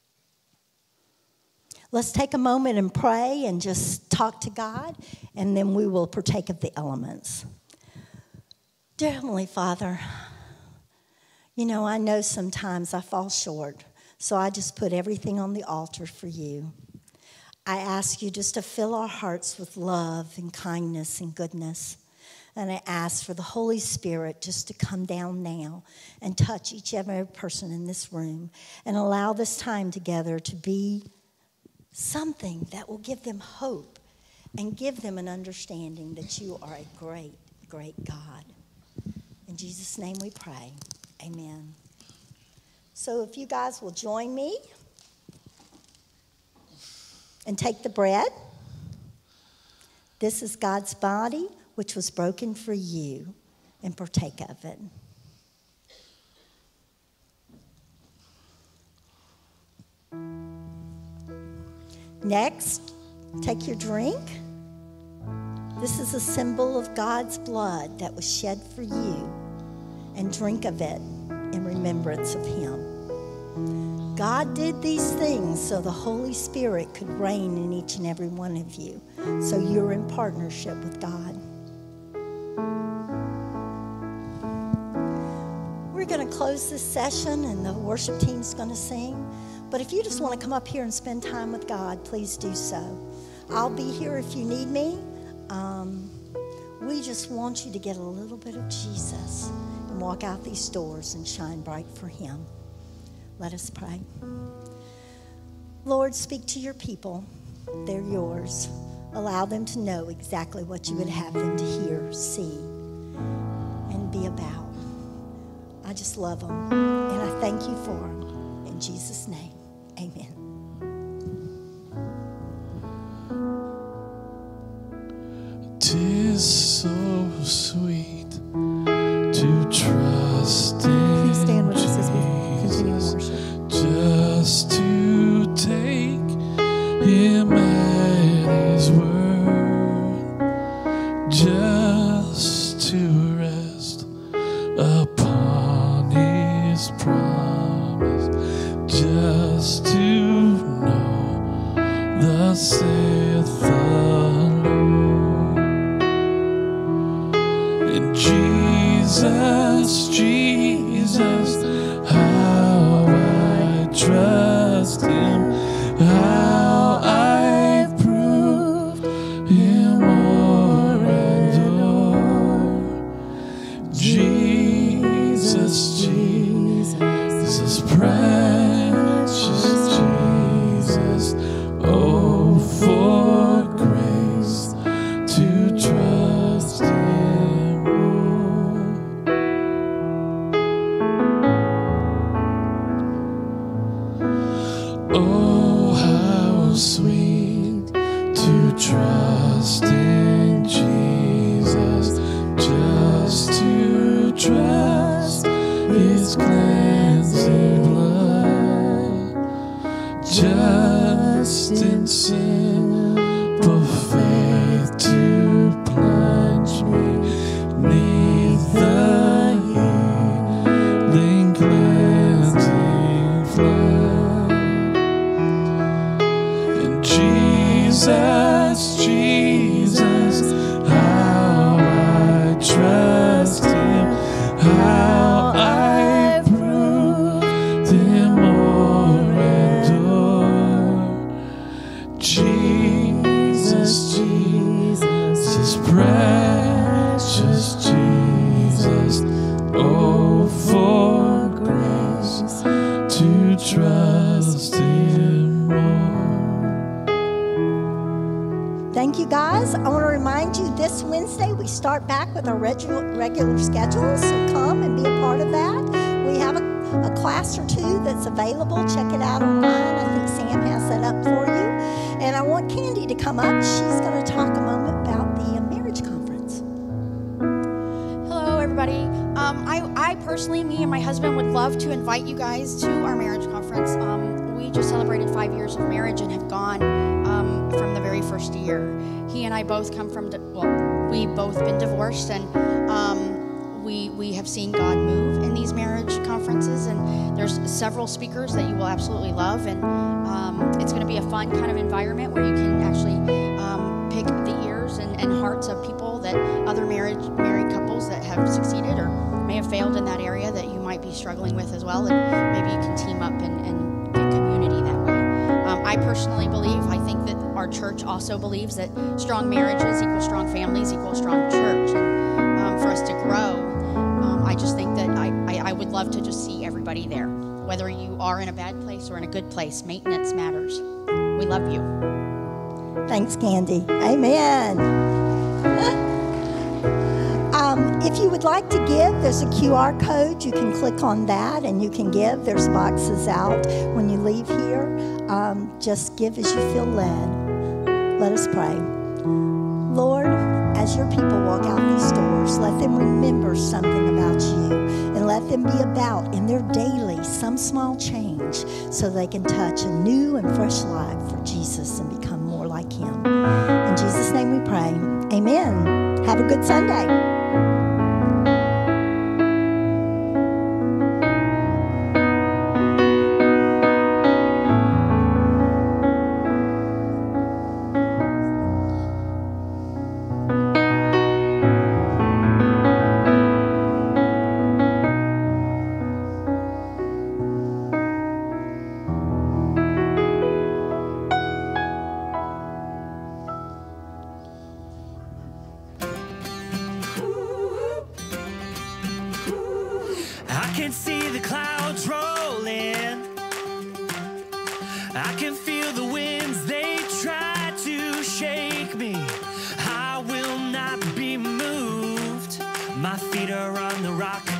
Let's take a moment and pray and just talk to God, and then we will partake of the elements. Dear Heavenly Father, you know, I know sometimes I fall short, so I just put everything on the altar for you. I ask you just to fill our hearts with love and kindness and goodness. And I ask for the Holy Spirit just to come down now and touch each and every person in this room and allow this time together to be something that will give them hope and give them an understanding that you are a great, great God. In Jesus' name we pray. Amen. So if you guys will join me and take the bread. This is God's body, which was broken for you, and partake of it. Next, take your drink. This is a symbol of God's blood that was shed for you, and drink of it in remembrance of him. God did these things so the Holy Spirit could reign in each and every one of you, so you're in partnership with God. We're going to close this session, and the worship team's going to sing. But if you just want to come up here and spend time with God, please do so. I'll be here if you need me. We just want you to get a little bit of Jesus and walk out these doors and shine bright for him. Let us pray. Lord, speak to your people. They're yours. Allow them to know exactly what you would have them to hear, see, and be about. I just love them, and I thank you for them. In Jesus' name, amen. Tis so sweet to trust in Please stand with us as we continue in worship. just to take him at his word, just to rest upon his promise, just to know thus saith the Lord. And Jesus, Jesus, how I trust him, how I've proved him more and more. Jesus, Jesus, precious Jesus, oh, for grace to trust him more. Oh, how sweet to trust in Jesus, just to trust his cleansing blood, just in simple faith to plunge me neath the healing cleansing flood. And Jesus, Jesus, how I trust him, how I proved him more and more. Jesus, Jesus, precious Jesus, oh, for grace to trust Jesus Him more. Thank you, guys. I want to remind you this Wednesday we start back with our regular schedule, so come and be a part of that. We have a class or two that's available. Check it out online. I think Sam has that up for you. And I want Candy to come up. She's going to talk a moment about the marriage conference. Hello, everybody. I personally, me and my husband would love to invite you guys to our marriage conference. We just celebrated 5 years of marriage and have gone from the very first year. He and I both come from, we've both been divorced, and we have seen God move in these marriage conferences, and there's several speakers that you will absolutely love, and it's going to be a fun kind of environment where you can actually pick the ears and hearts of people that other married couples that have succeeded or may have failed in that area that you might be struggling with as well, and maybe you can team up and get community that way. I personally believe, I think that our church also believes that strong marriages equal strong families equal strong church, and for us to grow, I just think that I would love to just see everybody there. Whether you are in a bad place or in a good place, maintenance matters. We love you. Thanks, Candy. Amen. If you would like to give, there's a QR code. You can click on that and you can give. There's boxes out when you leave here. Just give as you feel led. Let us pray. Lord, as your people walk out these doors, let them remember something about you, and let them be about in their daily some small change so they can touch a new and fresh life for Jesus and become more like him. In Jesus' name we pray. Amen. Have a good Sunday. I can see the clouds rolling. I can feel the winds, they try to shake me. I will not be moved. My feet are on the rock.